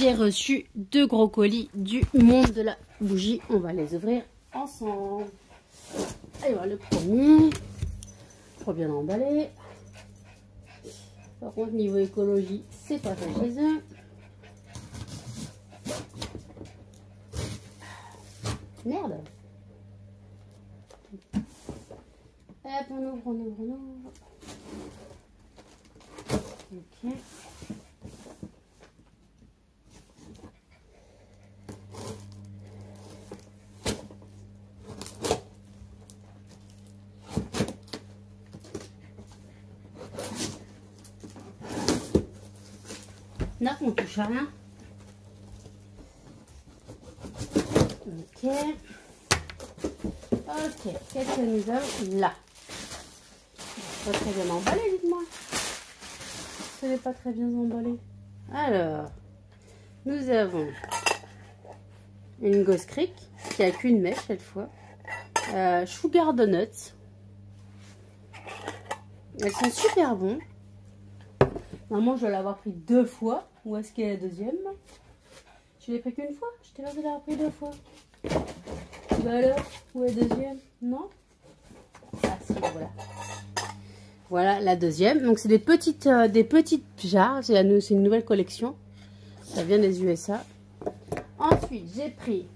j'ai reçu 2 gros colis du monde de la bougie. On va les ouvrir ensemble. Allez voir le premier. Trop bien emballé. Par contre, niveau écologie, c'est pas fait chez eux. Merde. Hop, on ouvre, on ouvre, on ouvre. Ok. Là, on touche à rien. Ok. Ok, qu'est-ce que nous avons là? Pas très bien emballé, dites-moi. Ce n'est pas très bien emballé. Alors, nous avons une Ghost Creek qui a qu'une mèche cette fois. Sugar Donuts. Elles sont super bonnes. Normalement, je vais l'avoir pris 2 fois. Où est-ce qu'est la deuxième? Je l'ai pris qu'une fois. Je t'ai l'air de l'avoir pris 2 fois. Bah alors, où est la deuxième? Non? Ah si, voilà. Voilà la deuxième. Donc c'est des petites jarres. C'est une nouvelle collection. Ça vient des USA. Ensuite, j'ai pris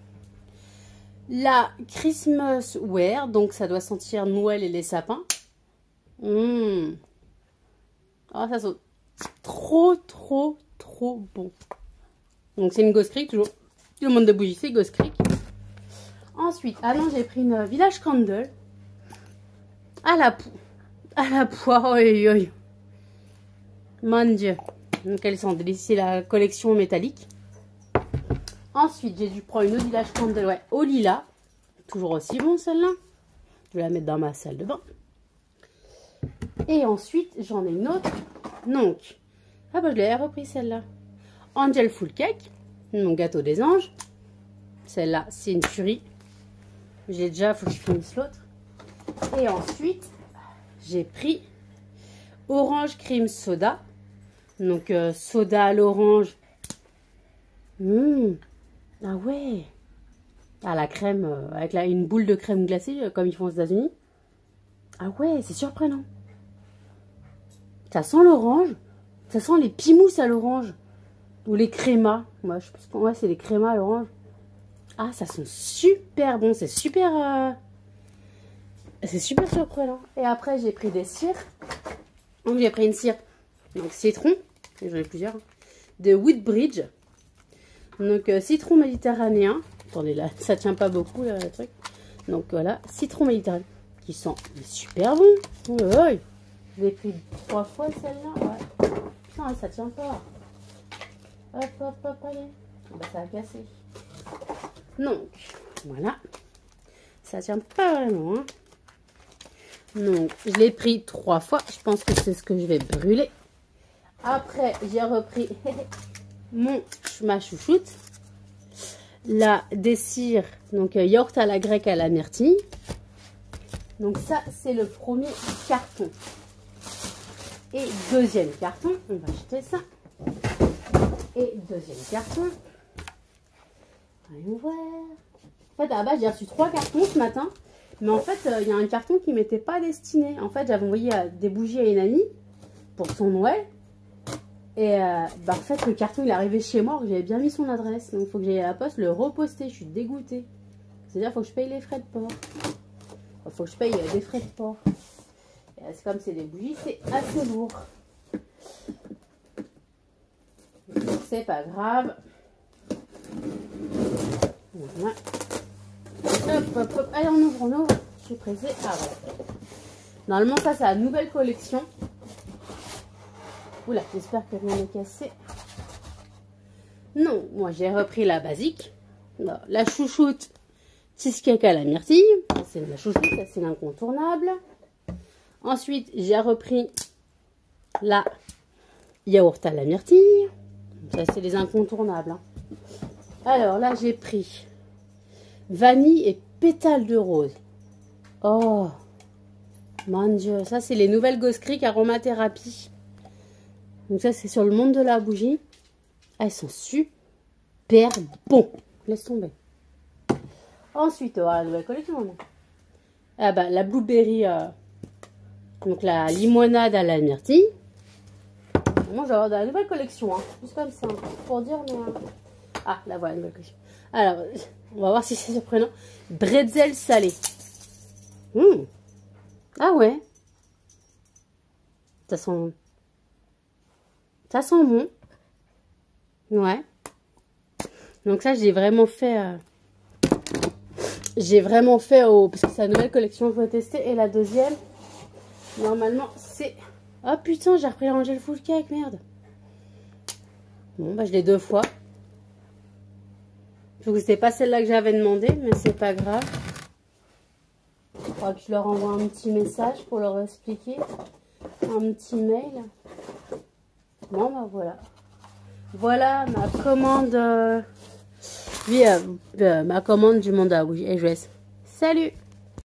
la Christmas Wear. Donc ça doit sentir Noël et les sapins. Oh, ça sent trop bon. Donc c'est une Ghost Creek, toujours. Tout le monde de bougie, c'est Ghost Creek. Ensuite, ah non, j'ai pris une Village Candle à la poire. Oi. Mon Dieu. Donc elles sont délicieuses, c'est la collection métallique. Ensuite, j'ai dû prendre une autre Village Candle, ouais, au lilas. Toujours aussi bon celle-là. Je vais la mettre dans ma salle de bain. Et ensuite, j'en ai une autre. Donc, ah bah je l'ai repris celle-là. Angel Full Cake, mon gâteau des anges. Celle-là, c'est une tuerie. J'ai déjà, faut que je finisse l'autre. Et ensuite, j'ai pris Orange Cream Soda. Donc, soda à l'orange. Ah ouais. Ah, la crème, avec une boule de crème glacée, comme ils font aux États-Unis. Ah ouais, c'est surprenant. Ça sent l'orange. Ça sent les pimousses à l'orange. Ou les crémas. Moi, je pense que ouais, c'est les crémas à l'orange. Ah, ça sent super bon. C'est super surprenant. Et après, j'ai pris des cires. Donc, j'ai pris une cire. Donc, citron. J'en ai plusieurs. De Woodbridge. Donc, citron méditerranéen. Attendez, là, ça tient pas beaucoup, là, le truc. Donc, voilà. Citron méditerranéen. Qui sent super bon. Oh, ouais. Je l'ai pris 3 fois, celle-là. Ouais. Putain, ça tient pas. Hop, allez. Bah, ça a cassé. Donc, voilà. Ça tient pas vraiment. Hein. Donc, je l'ai pris 3 fois. Je pense que c'est ce que je vais brûler. Après, j'ai repris ma chouchoute. La des cires. Donc, yaourt à la grecque à la myrtille. Donc, ça, c'est le premier carton. Et deuxième carton. On va acheter ça. Et deuxième carton. Voyons voir. En fait, à la base, j'ai reçu 3 cartons ce matin. Mais en fait, il y a un carton qui ne m'était pas destiné. En fait, j'avais envoyé des bougies à une amie pour son Noël. Et en fait, le carton, il est arrivé chez moi. J'avais bien mis son adresse. Donc, il faut que j'aille à la poste le reposter. Je suis dégoûtée. C'est-à-dire qu'il faut que je paye les frais de port. Il faut que je paye des frais de port. C'est comme c'est des bougies, c'est assez lourd. C'est pas grave. Voilà. Hop. Allez, on ouvre. Je suis pressée. Ah, voilà. Normalement, ça, c'est la nouvelle collection. Oula, j'espère que rien n'est cassé. Non, moi, j'ai repris la basique. Non, la chouchoute cheesecake à la myrtille. C'est la chouchoute, c'est l'incontournable. Ensuite, j'ai repris la yaourt à la myrtille. Ça, c'est les incontournables. Hein. Alors là, j'ai pris vanille et pétales de rose. Oh, mon Dieu. Ça, c'est les nouvelles Ghost Creek aromathérapie. Donc ça, c'est sur le monde de la bougie. Elles sont super bons. Laisse tomber. Ensuite, on va la nouvelle collection, maman. Ah bah, la blueberry, donc la limonade à la myrtille. Moi, je vais avoir de la nouvelle collection, hein. Juste comme ça, pour dire, mais... Ah, la voilà, nouvelle collection. Alors, on va voir si c'est surprenant. Bretzel salé. Ah ouais. Ça sent bon. Ouais. Donc ça, j'ai vraiment fait parce que c'est la nouvelle collection que je vais tester. Et la deuxième, normalement, c'est... Oh putain, j'ai repris l'Angel Full Cake, merde. Bon, bah je l'ai 2 fois. Je trouve que c'était pas celle-là que j'avais demandé, mais c'est pas grave. Je crois que je leur envoie un petit message pour leur expliquer. Un petit mail. Bon, bah voilà. Voilà ma commande. Ma commande du Monde à Bougie. Et je laisse. Salut!